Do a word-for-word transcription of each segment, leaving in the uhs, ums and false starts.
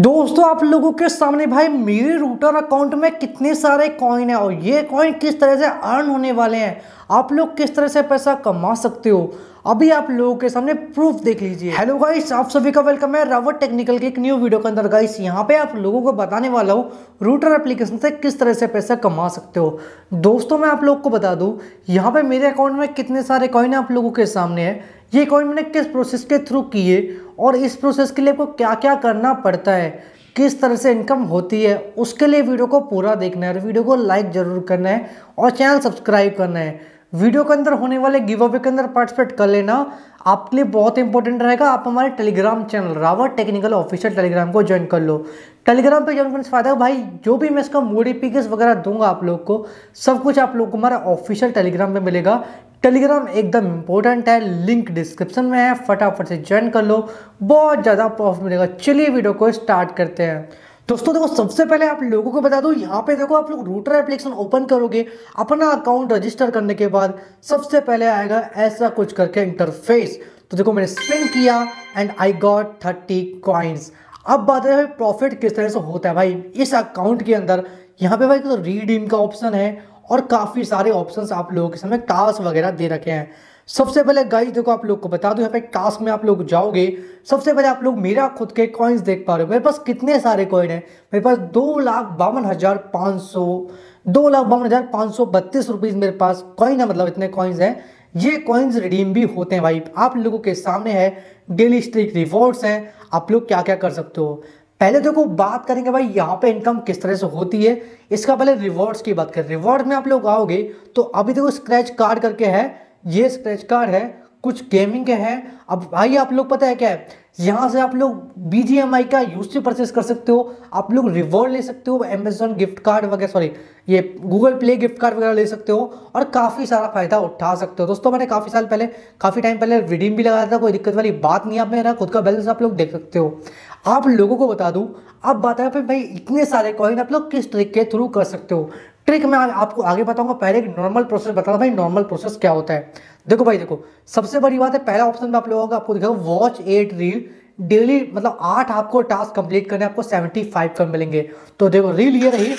दोस्तों आप लोगों के सामने भाई मेरे रूटर अकाउंट में कितने सारे कॉइन है और ये कॉइन किस तरह से अर्न होने वाले हैं, आप लोग किस तरह से पैसा कमा सकते हो, अभी आप लोगों के सामने प्रूफ देख लीजिए। हेलो गाइस, आप सभी का वेलकम है रावत टेक्निकल के एक न्यू वीडियो के अंदर। गाइस यहाँ पे आप लोगों को बताने वाला हूँ रूटर एप्लीकेशन से किस तरह से पैसा कमा सकते हो। दोस्तों मैं आप लोग को बता दूं यहाँ पे मेरे अकाउंट में कितने सारे कॉइन आप लोगों के सामने है, ये कॉइन मैंने किस प्रोसेस के थ्रू किए और इस प्रोसेस के लिए आपको क्या क्या करना पड़ता है, किस तरह से इनकम होती है, उसके लिए वीडियो को पूरा देखना है और वीडियो को लाइक जरूर करना है और चैनल सब्सक्राइब करना है। वीडियो के अंदर होने वाले गिव अवे के अंदर पार्टिसिपेट कर लेना, आपके लिए बहुत इंपॉर्टेंट रहेगा। आप हमारे Telegram channel Rawat technical official Telegram को ज्वाइन कर लो। टेलीग्राम पे ज्वाइन करने से फायदा भाई, जो भी मैं इसका मोडिफिकेशन वगैरह दूंगा आप लोग को, सब कुछ आप लोग को हमारा ऑफिशियल टेलीग्राम पे मिलेगा। टेलीग्राम एकदम इंपॉर्टेंट है, लिंक डिस्क्रिप्शन में है, फटाफट से ज्वाइन कर लो, बहुत ज़्यादा प्रॉफिट मिलेगा। चलिए वीडियो को स्टार्ट करते हैं। दोस्तों देखो, सबसे पहले आप लोगों को बता दूं, यहाँ पे देखो आप लोग रूटर एप्लीकेशन ओपन करोगे, अपना अकाउंट रजिस्टर करने के बाद सबसे पहले आएगा ऐसा कुछ करके इंटरफेस। तो देखो मैंने स्पिन किया and I got thirty coins. अब बात है प्रॉफिट किस तरह से होता है भाई इस अकाउंट के अंदर। यहाँ पे भाई तो रीडीम का ऑप्शन है और काफ़ी सारे ऑप्शंस आप लोगों के सामने टास्क वगैरह दे रखे हैं। सबसे पहले गाइस देखो आप लोग को बता दूं, यहाँ पे टास्क में आप लोग जाओगे, सबसे पहले आप लोग मेरा खुद के कॉइन्स देख पा रहे हो। मेरे पास कितने सारे कॉइन है, मेरे पास दो लाख बावन हज़ार पाँच सौ दो लाख बावन हज़ार पाँच सौ बत्तीस रुपीज़ मेरे पास कॉइन है, मतलब इतने कॉइन्स हैं। ये कॉइन्स रिडीम भी होते हैं भाई, आप लोगों के सामने है। डेली स्ट्रीक रिवॉर्ड्स हैं, आप लोग क्या क्या कर सकते हो। पहले देखो बात करेंगे भाई यहाँ पे इनकम किस तरह से होती है, इसका पहले रिवॉर्ड्स की बात करें। रिवॉर्ड में आप लोग आओगे तो अभी देखो स्क्रैच कार्ड करके है, ये स्क्रैच कार्ड है, कुछ गेमिंग के हैं। अब भाई आप लोग पता है क्या है, यहाँ से आप लोग बी जी एम आई का यूज परचेस कर सकते हो, आप लोग रिवॉर्ड ले सकते हो, अमेजोन गिफ्ट कार्ड वगैरह, सॉरी ये गूगल प्ले गिफ्ट कार्ड वगैरह ले सकते हो और काफ़ी सारा फायदा उठा सकते हो। दोस्तों मैंने काफ़ी साल पहले काफ़ी टाइम पहले रिडीम भी लगाया था, कोई दिक्कत वाली बात नहीं है। आप मेरा खुद का बैलेंस आप लोग देख सकते हो। आप लोगों को बता दूं, अब बात है भाई इतने सारे कॉइन आप लोग किस ट्रिक के थ्रू कर सकते हो। ट्रिक मैं आपको आगे बताऊंगा, पहले एक नॉर्मल प्रोसेस बताना भाई नॉर्मल प्रोसेस क्या होता है। देखो भाई देखो, सबसे बड़ी बात है पहला ऑप्शन में आप लोगों को आपको दिखाओ वॉच एट रील डेली, मतलब आठ आपको टास्क कंप्लीट करने आपको सेवेंटी फाइव कम मिलेंगे। तो देखो रील ये रही,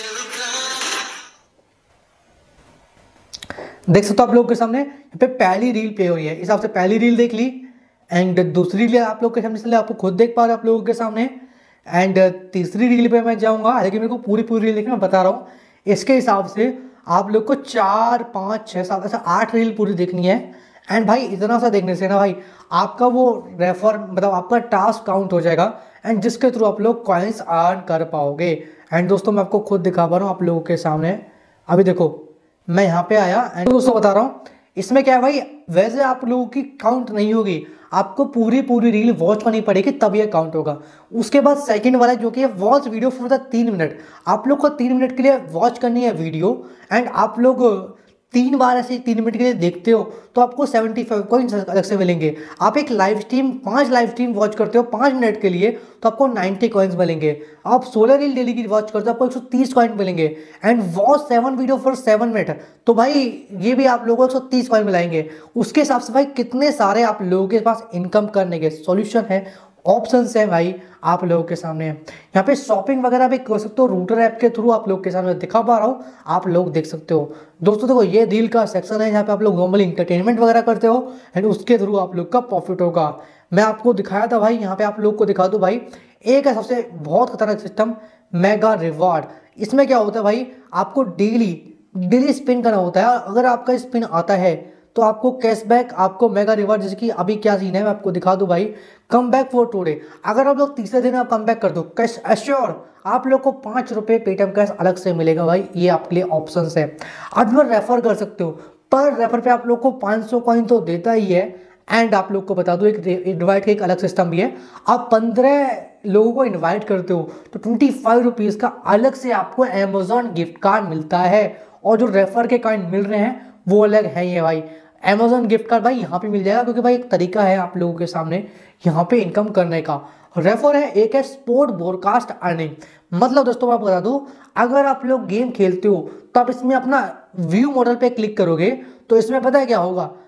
देख सकते हो आप लोगों के सामने यहाँ पे पहली रील पे हो रही है, इस हिसाब से पहली रील देख ली एंड दूसरी रील आप लोग के सामने, इसलिए आपको खुद देख पा रहे हो आप लोगों के सामने। एंड तीसरी रील पे मैं जाऊंगा, लेकिन मेरे को पूरी पूरी रील देखना, मैं बता रहा हूँ इसके हिसाब से आप लोग को चार पाँच छः सात ऐसा आठ रील पूरी देखनी है। एंड भाई इतना सा देखने से ना भाई आपका वो रेफर मतलब आपका टास्क काउंट हो जाएगा एंड जिसके थ्रू आप लोग कॉइन्स अर्न कर पाओगे। एंड दोस्तों मैं आपको खुद दिखा पा रहा हूँ आप लोगों के सामने। अभी देखो मैं यहाँ पे आया एंड दोस्तों बता रहा हूँ इसमें क्या है भाई, वैसे आप लोगों की काउंट नहीं होगी, आपको पूरी पूरी रील वॉच करनी पड़ेगी तब ये काउंट होगा। उसके बाद सेकंड वाला जो कि है वॉच वीडियो फॉर द तीन मिनट, आप लोग को तीन मिनट के लिए वॉच करनी है वीडियो एंड आप लोग तीन बार ऐसे तीन मिनट के लिए देखते हो तो आपको सेवेंटी फाइव कॉइन्स अलग से मिलेंगे। आप एक लाइव स्ट्रीम पांच लाइव स्ट्रीम वॉच करते हो पाँच मिनट के लिए तो आपको नब्बे कॉइन्स मिलेंगे। आप सोलह रील डेली की वॉच करते हो आपको एक सौ तीस कॉइन मिलेंगे and watch seven video for seven minute, तो भाई ये भी आप लोगों को एक सौ तीस कॉइन मिलाएंगे। उसके हिसाब से भाई कितने सारे आप लोगों के पास इनकम करने के सॉल्यूशन है, ऑप्शंस है भाई आप लोगों के सामने। यहाँ पे शॉपिंग वगैरह भी कर सकते हो, रूटर ऐप के थ्रू आप लोग के सामने दिखा पा रहा हूँ, आप लोग देख सकते हो। दोस्तों देखो ये रील का सेक्शन है, यहाँ पे आप लोग नॉर्मली इंटरटेनमेंट वगैरह करते हो एंड उसके थ्रू आप लोग का प्रॉफिट होगा। मैं आपको दिखाया था भाई, यहाँ पे आप लोग को दिखा दूँ भाई, एक है सबसे बहुत खतरनाक सिस्टम मेगा रिवॉर्ड। इसमें क्या होता है भाई, आपको डेली डेली स्पिन करना होता है, अगर आपका स्पिन आता है तो आपको कैशबैक, आपको मेगा रिवॉर्ड, जैसे कि अभी क्या सीन है मैं आपको दिखा दूं भाई, कम बैक फॉर टुडे। अगर आप लोग तीसरे दिन आप कम बैक कर दो कैश एश्योर, आप लोग को पाँच रुपये पेटीएम कैश अलग से मिलेगा भाई, ये आपके लिए ऑप्शन है। आज भी रेफर कर सकते हो, पर रेफर पे आप लोग को पाँच सौ कॉइन तो देता ही है एंड आप लोग को बता दो एक इन्वाइट का एक अलग सिस्टम भी है। आप पंद्रह लोगों को इन्वाइट करते हो तो ट्वेंटी फाइव रुपीज़ का अलग से आपको अमेजोन गिफ्ट कार्ड मिलता है और जो रेफर के कॉइन मिल रहे हैं वो अलग है। ये भाई अमेजोन गिफ्ट कार्ड भाई यहाँ पे मिल जाएगा, क्योंकि भाई एक तरीका है आप लोगों के सामने यहाँ पे इनकम करने का। रेफर है, एक है स्पोर्ट ब्रॉडकास्ट अर्निंग, मतलब दोस्तों मैं आपको बता दूं, अगर आप लोग गेम खेलते हो तो आप इसमें अपना व्यू मॉडल पे क्लिक करोगे तो इसमें पता है क्या होगा,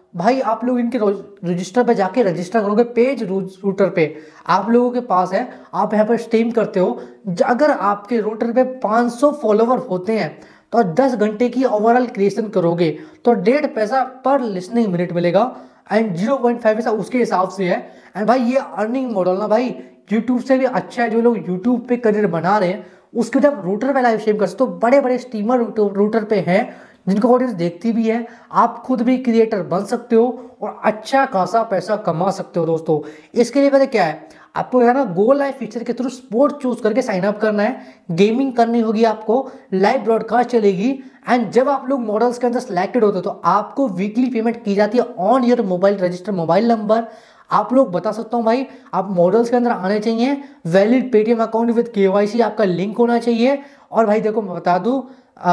भाई आप लोग इनके रजिस्टर पे जाके रजिस्टर करोगे, पेज रूटर पे आप लोगों के पास है, आप यहाँ पर स्ट्रीम करते हो। अगर आपके रूटर पे पाँच सौ फॉलोवर होते हैं तो दस घंटे की ओवरऑल क्रिएशन करोगे तो डेढ़ पैसा पर लिसनिंग मिनट मिलेगा एंड जीरो पॉइंट फाइव पैसा उसके हिसाब से है। एंड भाई ये अर्निंग मॉडल ना भाई यूट्यूब से भी अच्छा है। जो लोग यूट्यूब पे करियर बना रहे हैं उसके जब रूटर पे लाइव स्ट्रीम कर सकते हो, तो बड़े बड़े स्ट्रीमर रूटर पे हैं जिनको ऑडियंस देखती भी है। आप खुद भी क्रिएटर बन सकते हो और अच्छा खासा पैसा कमा सकते हो दोस्तों। इसके लिए पता क्या है, आपको है ना गो लाइव फीचर के थ्रू स्पोर्ट चूज करके साइन अप करना है, गेमिंग करनी होगी आपको, लाइव ब्रॉडकास्ट चलेगी एंड जब आप लोग मॉडल्स के अंदर सिलेक्टेड होते हो तो आपको वीकली पेमेंट की जाती है on your mobile register mobile number. आप लोग बता सकता हूँ भाई, आप मॉडल्स के अंदर आने चाहिए, valid Paytm account with KYC आपका लिंक होना चाहिए। और भाई देखो मैं बता दूं,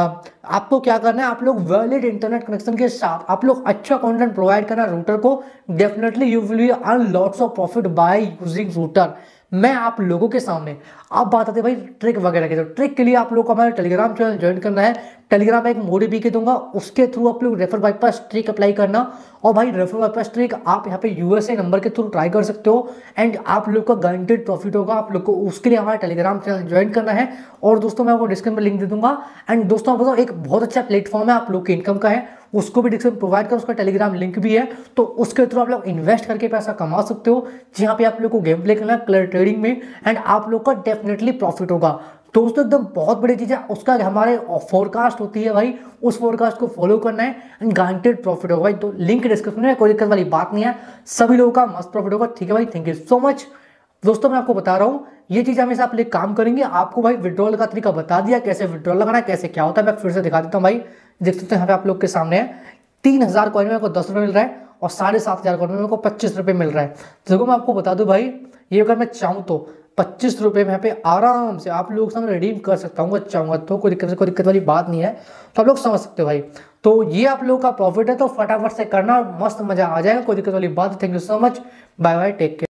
आपको क्या करना है, आप लोग वैलिड इंटरनेट कनेक्शन के साथ आप लोग अच्छा कंटेंट प्रोवाइड करना रूटर को, definitely you will earn lots of profit by using Rooter. मैं आप लोगों के सामने आप बात आते भाई ट्रिक वगैरह की, तो ट्रिक के लिए आप लोग को हमारा टेलीग्राम चैनल ज्वाइन करना है। टेलीग्राम में एक मोडी भी के दूंगा, उसके थ्रू आप लोग रेफर बाईपास ट्रिक अप्लाई करना। और भाई रेफर बाईपास ट्रिक आप यहाँ पे यूएसए नंबर के थ्रू ट्राई कर सकते हो एंड आप लोग का गारंटेड प्रॉफिट होगा। आप लोग को उसके लिए हमारा टेलीग्राम चैनल ज्वाइन करना है और दोस्तों मैं आपको डिस्क्रिप्शन में लिंक दे दूंगा। एंड दोस्तों आप बताओ एक बहुत अच्छा प्लेटफॉर्म है आप लोग के इनकम का है, उसको भी डिस्क्रिप्शन प्रोवाइड कर, उसका टेलीग्राम लिंक भी है, तो उसके थ्रू आप लोग इन्वेस्ट करके पैसा कमा सकते हो, जहाँ पे आप लोग को गेम प्ले करना है क्लर ट्रेडिंग में एंड आप लोग का डेफिनेटली प्रॉफिट होगा। दोस्तों एकदम बहुत बड़ी चीज़ है, उसका हमारे फोरकास्ट होती है भाई, उस फोरकास्ट को फॉलो करना है एंड गारंटेड प्रॉफिट होगा भाई। तो लिंक डिस्क्रिप्शन में, कोई दिक्कत वाली बात नहीं है, सभी लोगों का मस्त प्रॉफिट होगा। ठीक है भाई, थैंक यू सो मच। दोस्तों मैं आपको बता रहा हूँ ये चीज़ हमेशा आप लोग काम करेंगे। आपको भाई विड्रॉल का तरीका बता दिया, कैसे विड्रॉल लगाना है, कैसे क्या होता है, मैं फिर से दिखा देता हूँ भाई। देख सकते हैं यहाँ पे आप लोग के सामने है, तीन हजार कॉइन में मेरे को दस रुपये मिल रहा है और साढ़े सात हजार कॉइन में मेरे को पच्चीस रुपये मिल रहा है। देखो मैं आपको बता दूं भाई, ये अगर मैं चाहूँ तो पच्चीस रुपये में यहाँ पे आराम से आप लोग सामने रिडीम कर सकता हूँ, चाहूँगा तो कोई दिक्कत कोई दिक्कत वाली बात नहीं है। तो आप लोग समझ सकते हो भाई, तो ये आप लोग का प्रॉफिट है, तो फटाफट से करना, मस्त मजा आ जाएगा, कोई दिक्कत वाली बात। Thank you so much, bye bye, take care.